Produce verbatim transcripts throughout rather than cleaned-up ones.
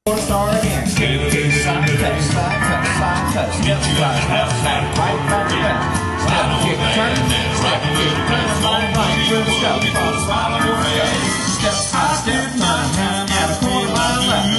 Start again. Kick, kick, side touch, side touch, side touch. Step, slide, left, back, right, back, left. Step, kick, turn, step, kick, turn, slide, right, with a step, cross, slide, with a step. Step, slide, step, turn, half, and a quarter line left.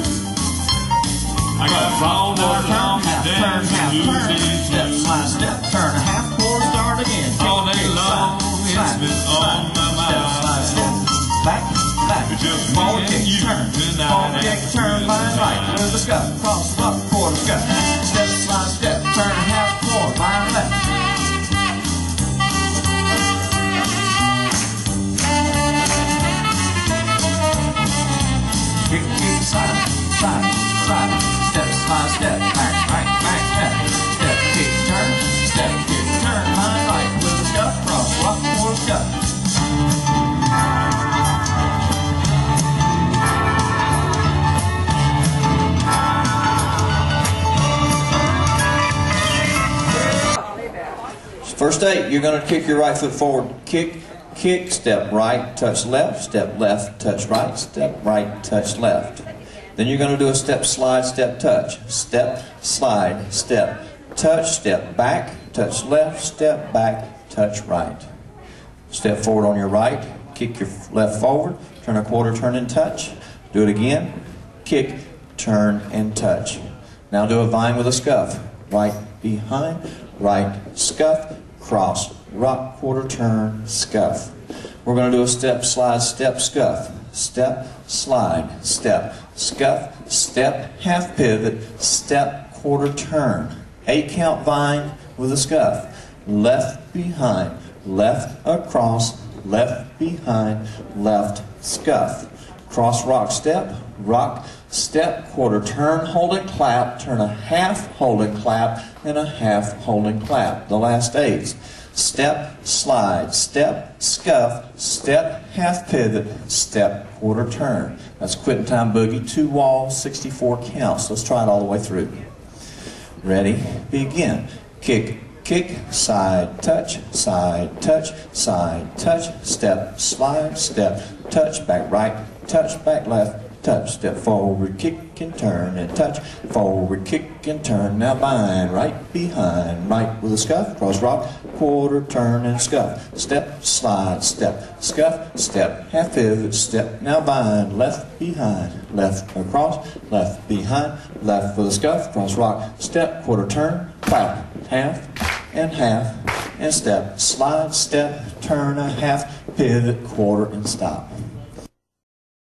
I got fall down, half, turn, half, turn. Step, slide, step, turn, a half, quarter, start again. All day long, it's been on my mind. Step, slide, step, back, back. Forward kick, turn, forward kick, turn, line right, with a scuff, cross, up, quarter, scuff. Step, slide, step, turn, half, quarter, line left. Kick, kick, slide, slide, slide. Step, slide, step, back, right, back, left. Step, kick, turn, step, kick, turn, line right, with a scuff, cross, up, quarter, scuff. First eight, you're going to kick your right foot forward. Kick, kick, step right, touch left, step left, touch right, step right, touch left. Then you're going to do a step, slide, step, touch. Step, slide, step, touch, step back, touch left, step back, touch right. Step forward on your right, kick your left forward, turn a quarter, turn and touch. Do it again. Kick, turn and touch. Now do a vine with a scuff. Right behind, right scuff, cross, rock, quarter turn, scuff. We're going to do a step, slide, step, scuff. Step, slide, step, scuff, step, half pivot, step, quarter turn. Eight count vine with a scuff. Left behind, left across, left behind, left scuff. Cross, rock, step, rock, step, quarter turn, hold and clap, turn a half, hold and clap, and a half, hold and clap. The last eights. Step, slide, step, scuff, step, half pivot, step, quarter turn. That's quitting time boogie, two walls, sixty-four counts. Let's try it all the way through. Ready? Begin. Kick, kick, side, touch, side, touch, side, touch, step, slide, step, touch, back right, touch, back left, touch, step forward, kick and turn and touch, forward, kick and turn, now bind, right behind, right with a scuff, cross rock, quarter, turn and scuff, step, slide, step, scuff, step, half pivot, step, now bind, left behind, left across, left behind, left with a scuff, cross rock, step, quarter turn, clap, half and half, and step, slide, step, turn a half, pivot, quarter and stop.